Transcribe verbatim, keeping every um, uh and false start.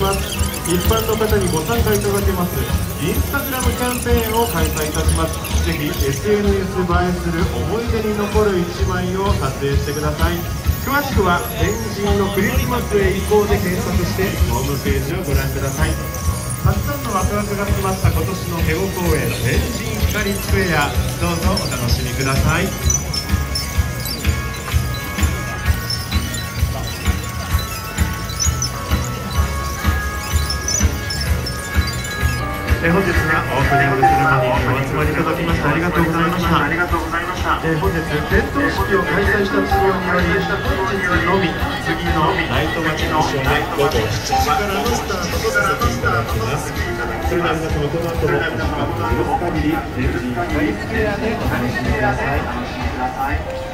一般の方にご参加いただけますインスタグラムキャンペーンを開催いたします。ぜひ エスエヌエス 映えする思い出に残るいちまいを撮影してください。詳しくは天神のクリスマスへ行こうで検索してホームページをご覧ください。たくさんのワクワクが詰まった今年のヘゴ公園天神光スクエア、どうぞお楽しみください。え本日はオープニングセレモニーにお集まりいただきましてありがとうございました。ありがとうございました。え本日点灯式を開催した都合により本日のみ次のナイトマッチの午後しちじからのスタートとさせていただきます。それでは皆様この後もお時間の許す限り天神光スクエアでお楽しみください。